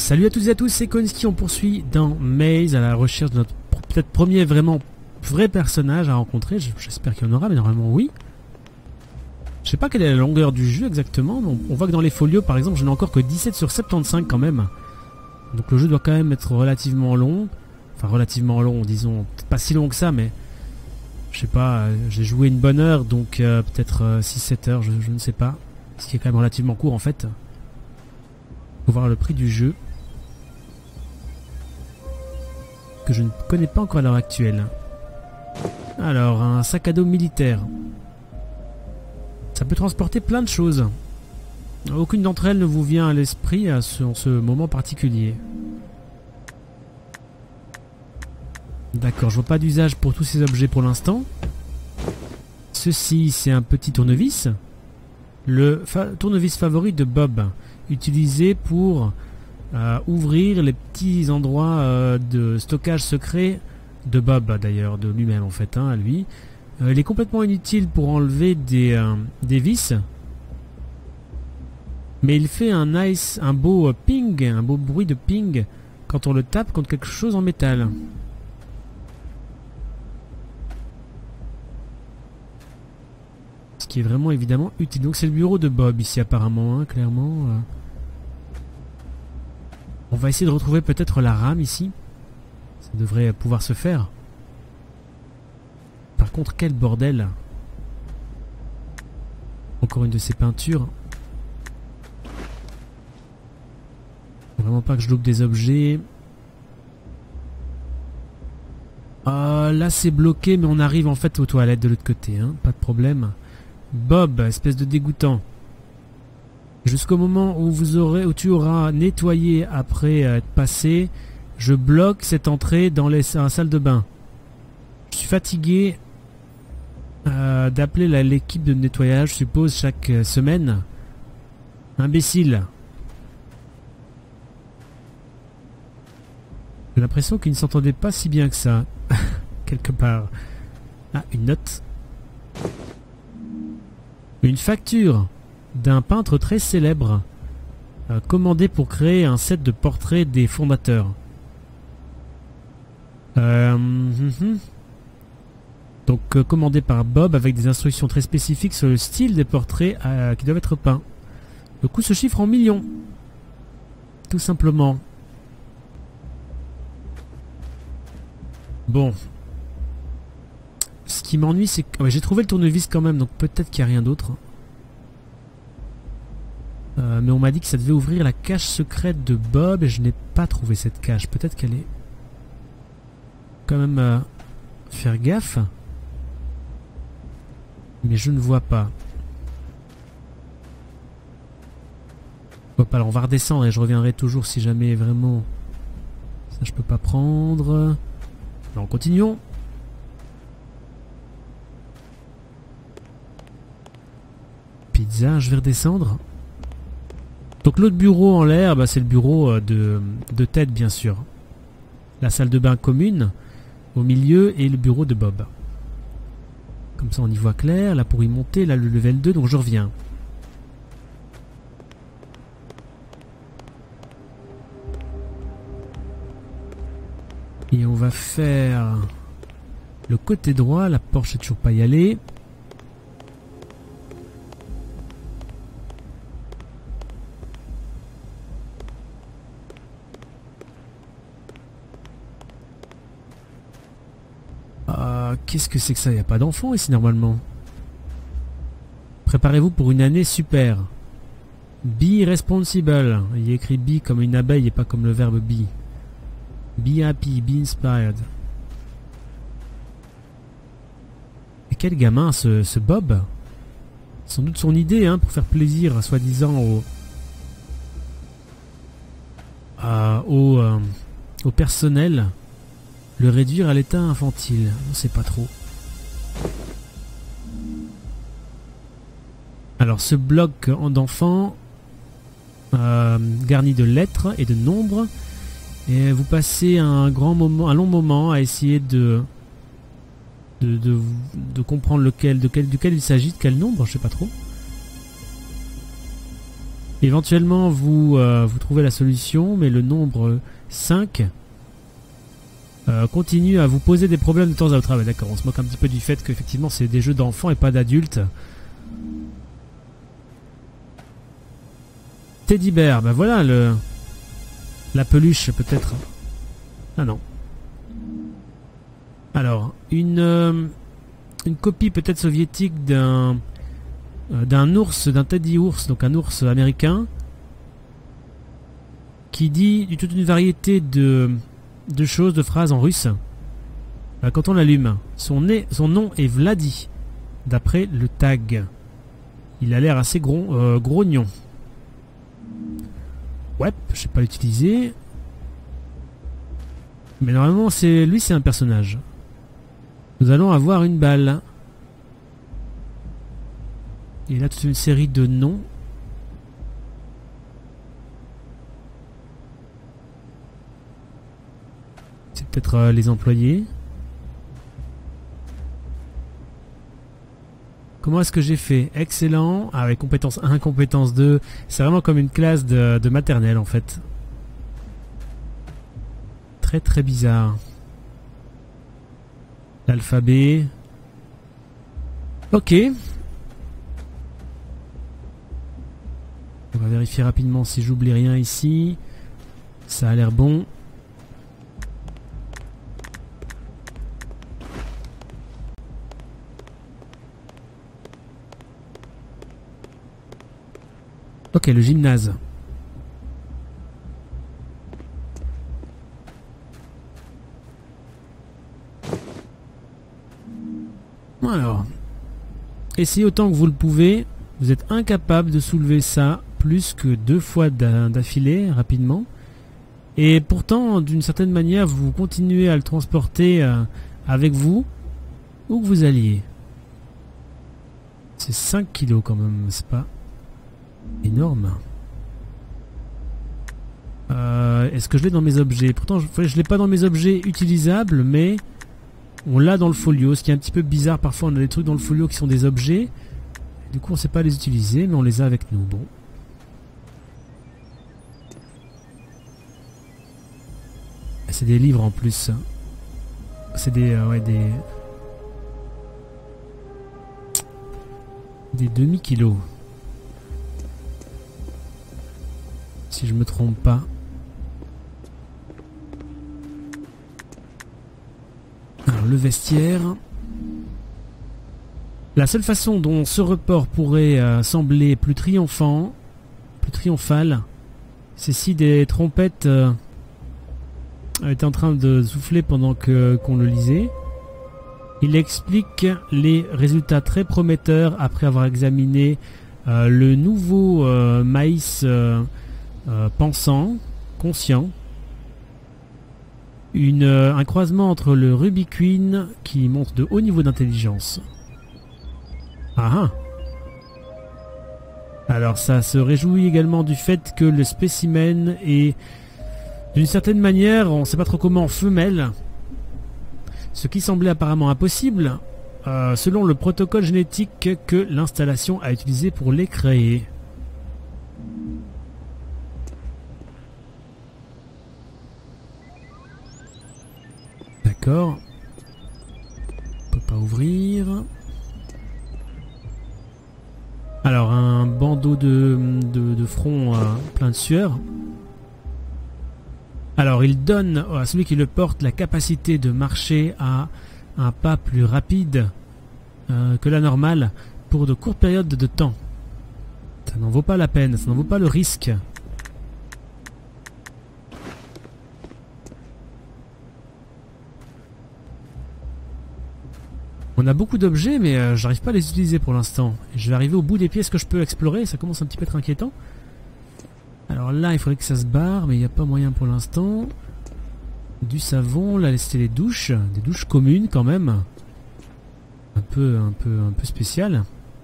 Salut à toutes et à tous, c'est Konski, on poursuit dans Maze à la recherche de notre peut-être premier vraiment vrai personnage à rencontrer. J'espère qu'il y en aura, mais normalement oui. Je sais pas quelle est la longueur du jeu exactement, mais on voit que dans les folios par exemple je n'ai encore que 17 sur 75 quand même. Donc le jeu doit quand même être relativement long. Enfin relativement long, disons, peut-être pas si long que ça, mais je sais pas, j'ai joué une bonne heure, donc peut-être 6-7 heures, je ne sais pas. Ce qui est quand même relativement court en fait. Faut voir le prix du jeu, que je ne connais pas encore à l'heure actuelle. Alors, un sac à dos militaire. Ça peut transporter plein de choses. Aucune d'entre elles ne vous vient à l'esprit en ce moment particulier. D'accord, je vois pas d'usage pour tous ces objets pour l'instant. Ceci, c'est un petit tournevis. Le tournevis favori de Bob, utilisé pour ouvrir les petits endroits de stockage secret de Bob, d'ailleurs, de lui-même en fait, hein, à lui. Il est complètement inutile pour enlever des vis, mais il fait un beau ping, un beau bruit de ping quand on le tape contre quelque chose en métal. Ce qui est vraiment évidemment utile. Donc c'est le bureau de Bob ici apparemment, hein, clairement. On va essayer de retrouver peut-être la rame ici. Ça devrait pouvoir se faire. Par contre, quel bordel. Encore une de ces peintures. Vraiment pas que je loupe des objets. Là c'est bloqué, mais on arrive en fait aux toilettes de l'autre côté, hein, pas de problème. Bob, espèce de dégoûtant. Jusqu'au moment où tu auras nettoyé après être passé, je bloque cette entrée dans la salle de bain. Je suis fatigué d'appeler l'équipe de nettoyage, je suppose, chaque semaine. Imbécile. J'ai l'impression qu'ils ne s'entendaient pas si bien que ça. Quelque part. Ah, une note. Une facture d'un peintre très célèbre commandé pour créer un set de portraits des fondateurs. Donc commandé par Bob avec des instructions très spécifiques sur le style des portraits qui doivent être peints. Le coût se chiffre en millions. Tout simplement. Bon. Ce qui m'ennuie, c'est que j'ai trouvé le tournevis quand même, donc peut-être qu'il n'y a rien d'autre. Mais on m'a dit que ça devait ouvrir la cache secrète de Bob et je n'ai pas trouvé cette cache. Peut-être qu'elle est... quand même faire gaffe. Mais je ne vois pas. Hop, alors on va redescendre et je reviendrai toujours si jamais vraiment... Ça je peux pas prendre. Alors continuons. Pizza, je vais redescendre. Donc l'autre bureau en l'air, bah, c'est le bureau de Ted bien sûr. La salle de bain commune au milieu et le bureau de Bob. Comme ça on y voit clair. Là pour y monter, là le level 2, donc je reviens. Et on va faire le côté droit, la porte je sais toujours pas y aller. Qu'est-ce que c'est que ça? Il n'y a pas d'enfant ici normalement. Préparez-vous pour une année super. Be responsible. Il y a écrit be comme une abeille et pas comme le verbe be. Be happy, be inspired. Et quel gamin ce Bob. Sans doute son idée, hein, pour faire plaisir soi-disant au personnel. Le réduire à l'état infantile, on sait pas trop. Alors ce bloc d'enfants garni de lettres et de nombres, et vous passez un long moment à essayer de comprendre duquel il s'agit, de quel nombre, je sais pas trop. Éventuellement, vous trouvez la solution, mais le nombre 5 continue à vous poser des problèmes de temps à autre. Ah ouais, d'accord, on se moque un petit peu du fait qu'effectivement c'est des jeux d'enfants et pas d'adultes. Teddy Bear, ben voilà la peluche peut-être. Ah non. Alors, une copie peut-être soviétique d'un ours, d'un teddy ours, donc un ours américain, qui dit toute une variété de choses, de phrases en russe. Quand on l'allume, son nom est Vladi, d'après le tag. Il a l'air assez grognon. Ouais, je sais pas l'utiliser. Mais normalement, c'est un personnage. Nous allons avoir une balle. Et là, toute une série de noms. C'est peut-être les employés. Comment est-ce que j'ai fait? Excellent. Ah ouais, compétence 1, compétence 2. C'est vraiment comme une classe de maternelle en fait. Très très bizarre. L'alphabet. Ok. On va vérifier rapidement si j'oublie rien ici. Ça a l'air bon. Ok, le gymnase. Alors, essayez autant que vous le pouvez. Vous êtes incapable de soulever ça plus que 2 fois d'affilée, rapidement. Et pourtant, d'une certaine manière, vous continuez à le transporter avec vous, où que vous alliez. C'est 5 kilos quand même, c'est pas énorme. Est-ce que je l'ai dans mes objets? Pourtant, je ne l'ai pas dans mes objets utilisables, mais on l'a dans le folio. Ce qui est un petit peu bizarre, parfois on a des trucs dans le folio qui sont des objets. Du coup, on ne sait pas les utiliser, mais on les a avec nous. Bon. C'est des livres en plus. C'est des demi-kilos. Si je me trompe pas. Alors, le vestiaire. La seule façon dont ce report pourrait sembler plus triomphal, c'est si des trompettes étaient en train de souffler pendant qu'on le lisait. Il explique les résultats très prometteurs après avoir examiné le nouveau maïs pensant, conscient. Un croisement entre le Ruby Queen qui montre de hauts niveaux d'intelligence. Ah ah. Alors ça se réjouit également du fait que le spécimen est d'une certaine manière, on ne sait pas trop comment, femelle. Ce qui semblait apparemment impossible selon le protocole génétique que l'installation a utilisé pour les créer. D'accord. On peut pas ouvrir. Alors, un bandeau de front plein de sueur. Alors, il donne à celui qui le porte la capacité de marcher à un pas plus rapide que la normale pour de courtes périodes de temps. Ça n'en vaut pas la peine, ça n'en vaut pas le risque. On a beaucoup d'objets, mais j'arrive pas à les utiliser pour l'instant. Je vais arriver au bout des pièces que je peux explorer, ça commence un petit peu à être inquiétant. Alors là, il faudrait que ça se barre, mais il n'y a pas moyen pour l'instant. Du savon, là, c'était les douches. Des douches communes quand même. Un peu spécial.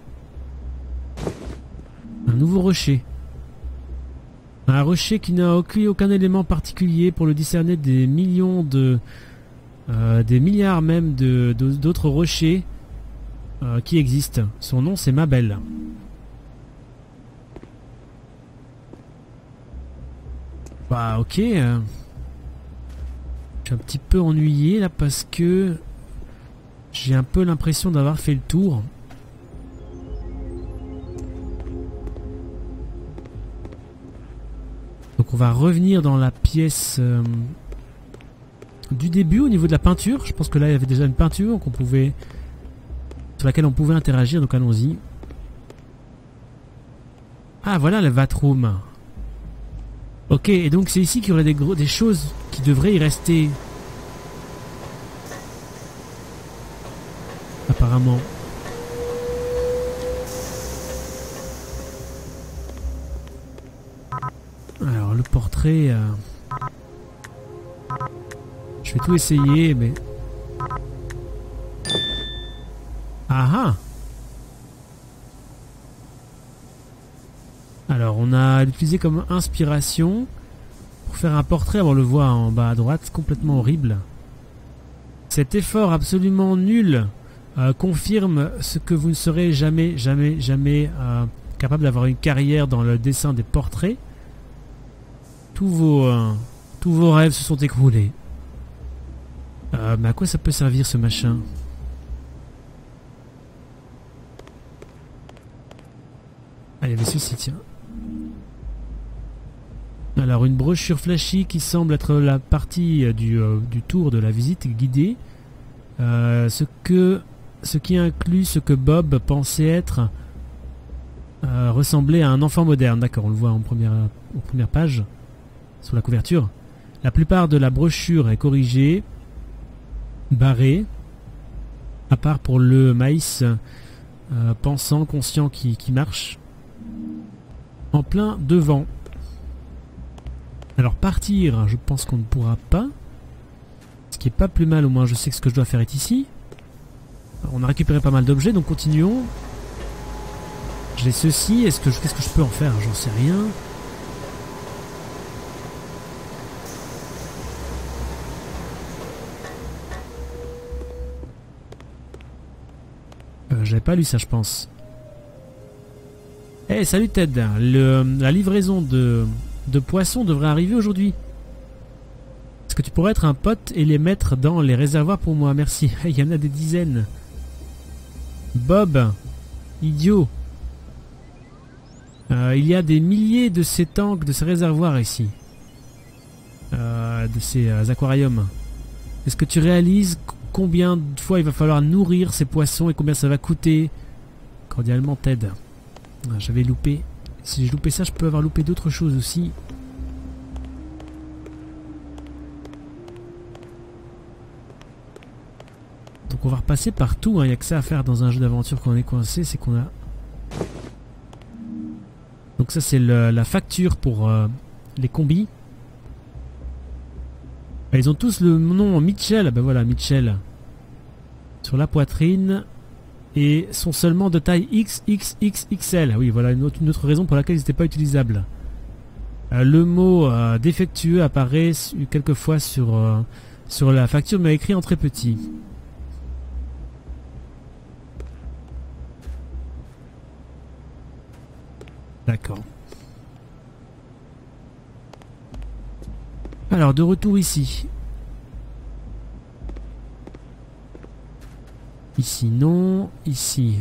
Un nouveau rocher. Un rocher qui n'a aucun élément particulier pour le discerner des millions des milliards même d'autres rochers qui existent. Son nom c'est Mabel. Bah ok. Je suis un petit peu ennuyé là parce que j'ai un peu l'impression d'avoir fait le tour. Donc on va revenir dans la pièce du début au niveau de la peinture. Je pense que là il y avait déjà une peinture sur laquelle on pouvait interagir, donc allons-y. Ah voilà le Vatroom. Ok, et donc c'est ici qu'il y aurait des choses qui devraient y rester. Apparemment. Alors le portrait... Je vais tout essayer, mais... Ah ah! Alors on a utilisé comme inspiration pour faire un portrait, on le voit en bas à droite, complètement horrible. Cet effort absolument nul confirme ce que vous ne serez jamais capable d'avoir une carrière dans le dessin des portraits. Tous vos rêves se sont écroulés. Mais à quoi ça peut servir ce machin? Ah, il y avait ceci, tiens. Alors, une brochure flashy qui semble être la partie du tour de la visite guidée. Ce qui inclut ce que Bob pensait être ressembler à un enfant moderne. D'accord, on le voit en première page, sur la couverture. La plupart de la brochure est corrigée, barrée, à part pour le maïs pensant, conscient qui marche. En plein devant. Alors partir, je pense qu'on ne pourra pas. Ce qui est pas plus mal, au moins je sais que ce que je dois faire est ici. Alors, on a récupéré pas mal d'objets, donc continuons. J'ai ceci, qu'est-ce que je peux en faire? J'en sais rien. J'avais pas lu ça, je pense. Eh, salut Ted. La livraison de poissons devrait arriver aujourd'hui. Est-ce que tu pourrais être un pote et les mettre dans les réservoirs pour moi? Merci. Il y en a des dizaines. Bob, idiot. Il y a des milliers de ces tanks, de ces réservoirs ici. De ces aquariums. Est-ce que tu réalises combien de fois il va falloir nourrir ces poissons et combien ça va coûter? Cordialement Ted. J'avais loupé. Si j'ai loupé ça, je peux avoir loupé d'autres choses aussi. Donc on va repasser partout. Il n'y a que ça à faire dans un jeu d'aventure quand on est coincé. C'est qu'on a... Donc ça c'est la facture pour les combis. Ils ont tous le nom Mitchell. Ben voilà, Mitchell. Sur la poitrine. Et sont seulement de taille XXXXL. Oui, voilà une autre raison pour laquelle ils n'étaient pas utilisables. Le mot défectueux apparaît quelquefois sur la facture, mais écrit en très petit. D'accord. Alors, de retour ici. Ici non, ici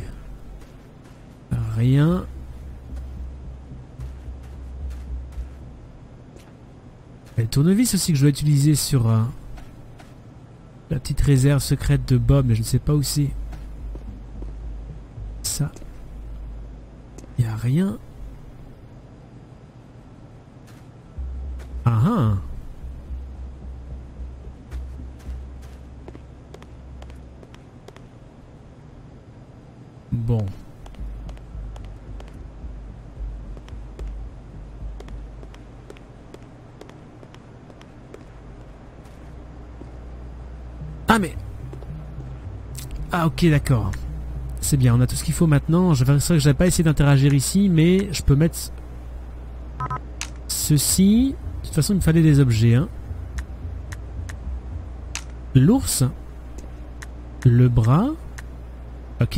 rien. Il y a le tournevis aussi que je dois utiliser sur la petite réserve secrète de Bob, mais je ne sais pas où c'est. Ça, il n'y a rien. Ah ah. Bon. Ah mais... Ah ok d'accord. C'est bien, on a tout ce qu'il faut maintenant. C'est vrai que j'avais pas essayé d'interagir ici, mais je peux mettre... Ceci... De toute façon il me fallait des objets. Hein. L'ours. Le bras. Ok.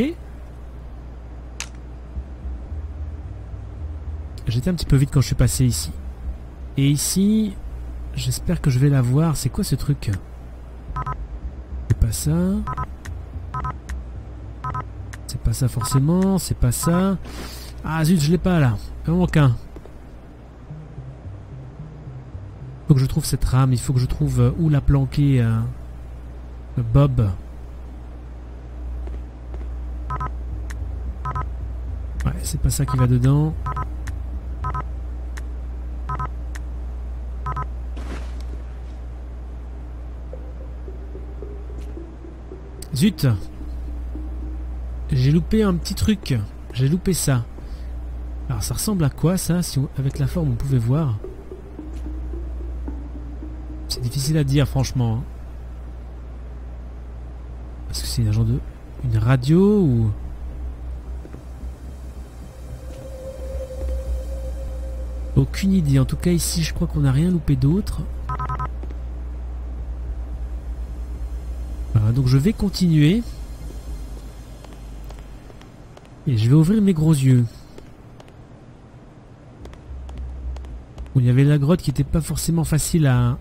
J'étais un petit peu vite quand je suis passé ici. Et ici, j'espère que je vais la voir. C'est quoi ce truc? C'est pas ça. C'est pas ça forcément. C'est pas ça. Ah zut, je l'ai pas là. Il en manque un. Il faut que je trouve cette rame. Il faut que je trouve où la planquer. Bob. Ouais, c'est pas ça qui va dedans. Zut! J'ai loupé un petit truc. J'ai loupé ça. Alors ça ressemble à quoi ça? Si avec la forme on pouvait voir. C'est difficile à dire franchement. Est-ce que c'est un genre de... une radio ou... Aucune idée. En tout cas ici je crois qu'on n'a rien loupé d'autre. Voilà, donc je vais continuer. Et je vais ouvrir mes gros yeux. Bon, il y avait la grotte qui n'était pas forcément facile à...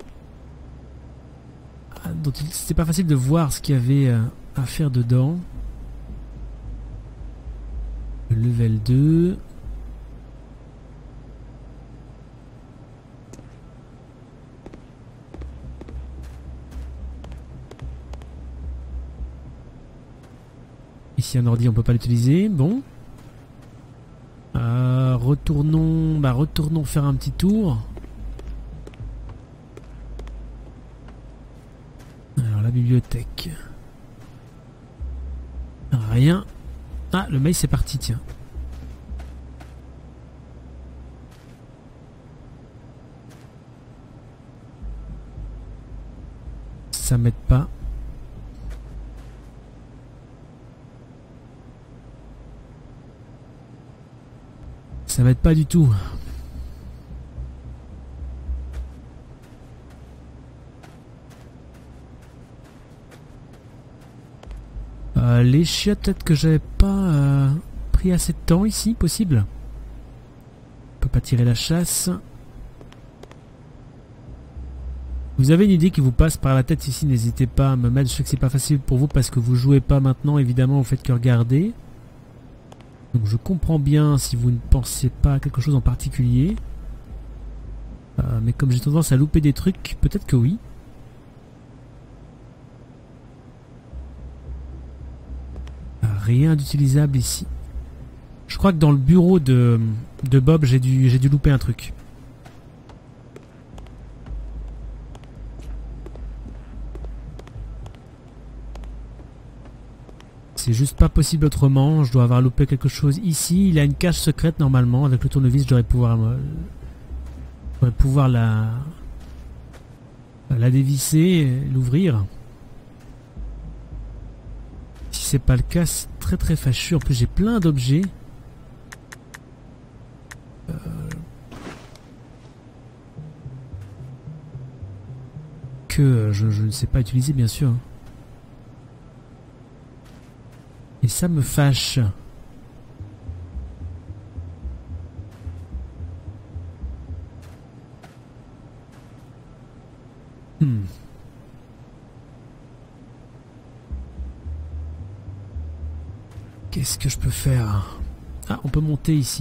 dont c'était pas facile de voir ce qu'il y avait à faire dedans. Level 2. Ici un ordi, on peut pas l'utiliser. Bon. Retournons faire un petit tour. Alors la bibliothèque. Rien. Ah, le mail c'est parti, tiens. Ça m'aide pas. Ça m'aide pas du tout. Les chiottes, peut-être que j'avais pas pris assez de temps ici, possible. On peut pas tirer la chasse. Vous avez une idée qui vous passe par la tête ici, n'hésitez pas à me mettre. Je sais que c'est pas facile pour vous parce que vous jouez pas maintenant, évidemment, vous faites que regarder. Donc je comprends bien si vous ne pensez pas à quelque chose en particulier. Mais comme j'ai tendance à louper des trucs, peut-être que oui. Rien d'utilisable ici. Je crois que dans le bureau de Bob, j'ai dû louper un truc. C'est juste pas possible autrement. Je dois avoir loupé quelque chose ici. Il a une cache secrète normalement. Avec le tournevis, je devrais pouvoir la dévisser et l'ouvrir. Si c'est pas le cas, c'est très très fâcheux. En plus, j'ai plein d'objets. Que je ne sais pas utiliser, bien sûr. Et ça me fâche. Qu'est-ce que je peux faire? Ah, on peut monter ici.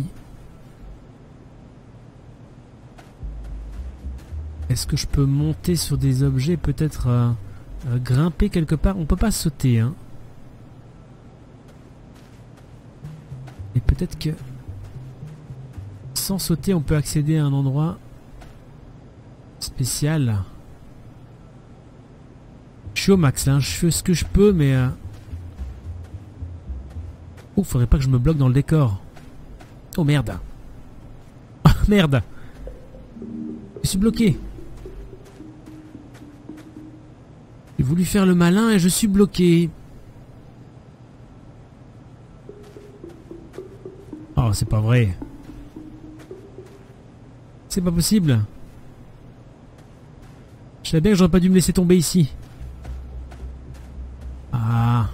Est-ce que je peux monter sur des objets, peut-être grimper quelque part? On peut pas sauter, hein. Et peut-être que sans sauter, on peut accéder à un endroit spécial. Je suis au max là, je fais ce que je peux, mais... Oh, faudrait pas que je me bloque dans le décor. Oh merde. Oh merde. Je suis bloqué. J'ai voulu faire le malin et je suis bloqué. Oh, c'est pas vrai. C'est pas possible. Je savais bien que j'aurais pas dû me laisser tomber ici. Ah.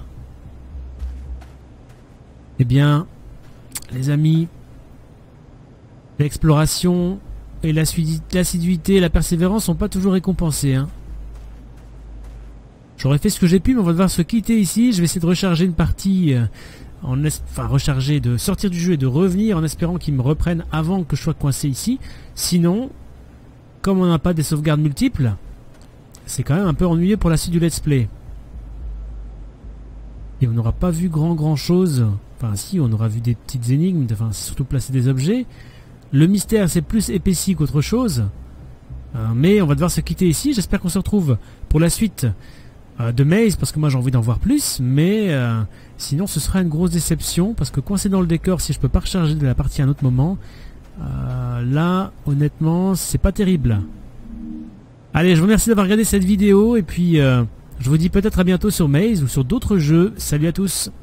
Eh bien, les amis, l'exploration et l'assiduité et la persévérance sont pas toujours récompensées. Hein. J'aurais fait ce que j'ai pu, mais on va devoir se quitter ici. Je vais essayer de recharger une partie, recharger, de sortir du jeu et de revenir en espérant qu'ils me reprennent avant que je sois coincé ici. Sinon, comme on n'a pas des sauvegardes multiples, c'est quand même un peu ennuyeux pour la suite du let's play. Et on n'aura pas vu grand chose. Enfin si, on aura vu des petites énigmes, enfin surtout placer des objets. Le mystère c'est plus épaissi qu'autre chose. Mais on va devoir se quitter ici. J'espère qu'on se retrouve pour la suite de Maze, parce que moi j'ai envie d'en voir plus. Mais sinon ce sera une grosse déception, parce que coincé dans le décor, si je peux pas recharger de la partie à un autre moment, là honnêtement c'est pas terrible. Allez, je vous remercie d'avoir regardé cette vidéo, et puis je vous dis peut-être à bientôt sur Maze ou sur d'autres jeux. Salut à tous.